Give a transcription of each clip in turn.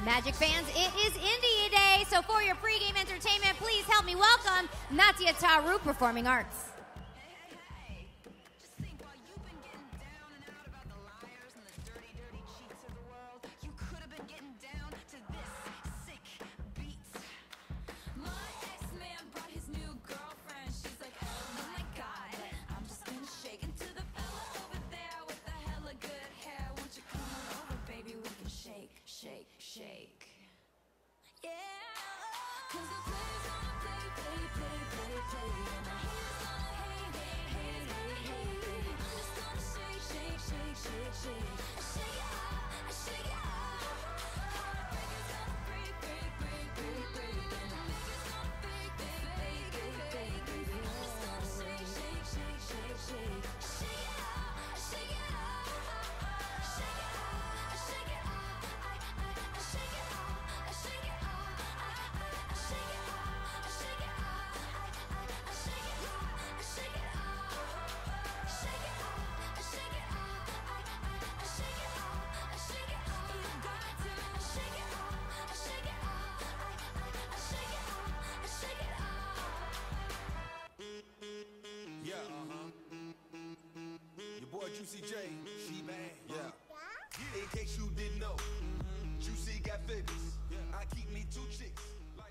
Magic fans, it is Indie Day, so for your pregame entertainment, please help me welcome Natia Taru Performing Arts. Juicy J, she bad, yeah. In case you didn't know, Juicy got figures. I keep me 2 chicks.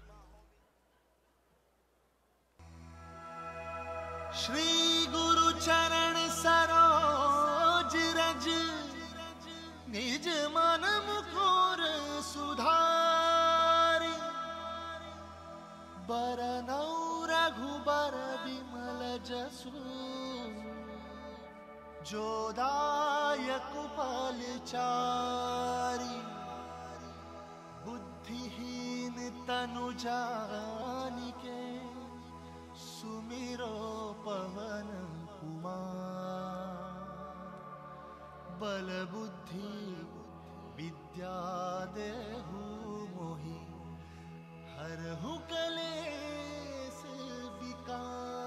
Shri Guru Charan Saroj Raj Nij Man Mukor Sudhari Baranau Raghubar Bimal Jasu जोदायक पालचारी बुद्धिहीन तनु जानिके सुमिरो पवन कुमार बल बुद्धि विद्या देहु मोहि हरहु कलेस विकार।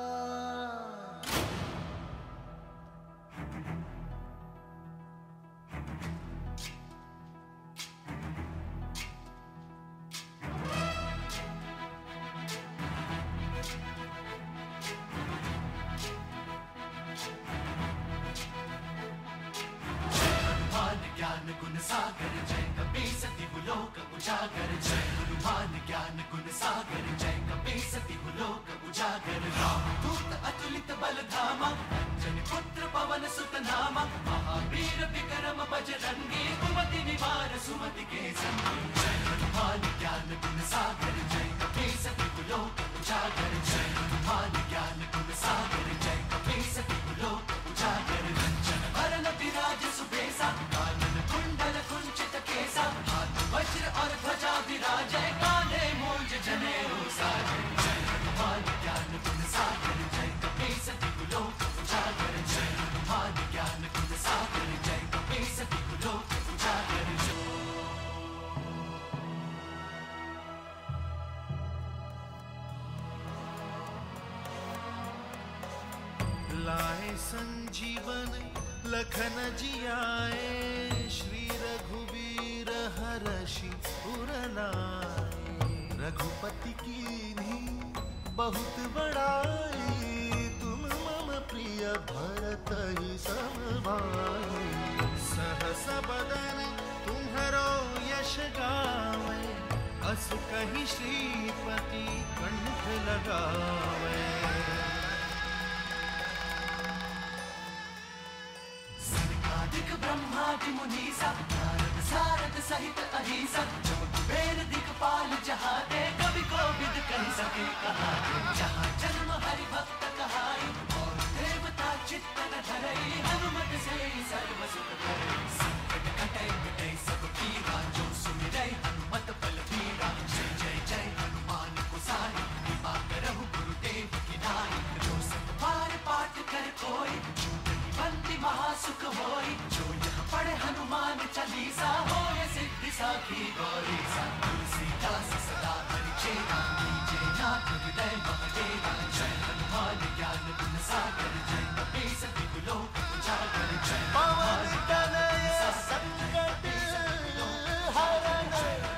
गुण सागर जय कपी सती लोक उजागर जय हनुमान ज्ञान गुण सागर जय कपी सती लोक उजागर राम दूत अतुलित बल धामा अंजन पुत्र पवन सुत नामा महावीर विक्रम बजरंगी कुमति निवार सुमति के संगी जय हनुमान ज्ञान गुण सागर जय कपी सती लोक उजागर जय हनुमान ज्ञान गुण सागर जय कपी सती लोक उजागर रंजन वरण विराज सुबेसा कानन कुंडल कुंचित केसा हाथ वज्र और ध्वजा विराजय काले मूंज जनेऊ साजय जय हनुमान ज्ञान गुण सागर जय कपी सती लोक उजागर जय हनुमान ज्ञान गुण सागर जय कपी सती लोक उजागर लाए संजीवन लखन जियाए श्री रघुवीर हरषि उर लाए रघुपति कीन्ही बहुत बड़ाई तुम मम प्रिय भरत ही सम भाई सहस बदन तुम्हरो यश गावे अस कहि श्रीपति कंठ लगावे। दिक ब्रह्मादि मुनीसा नारद सारद सहित अहिसा जब कुबेर दिक्पाल जहाँ दे कवि कोविद कह सके कहा जहाँ जन्म हरि भक्त कहाई और देवता चित्त न धरई हनुमत से सर्व सुख करई संकट कटै मिटै सब पीरा जो सुमिरै हनुमत बल बीरा जय जय जय हनुमान गोसाई कृपा करहु गुरुदेव की नाई जो सब बार पाठ कर कोई बंदी महासुख होई जो यह पढ़े हनुमान चालीसा होय सिद्धि साखी गौरी सा तुलसीदास सदा परिचेरा कीजे नाथ हृदय महडेरा जय हनुमान ज्ञान गुण सागर जय कपी सती लोक उजागर जय पवन तनय संकट हरण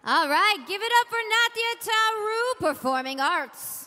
All right, give it up for Natia Taru, Performing Arts.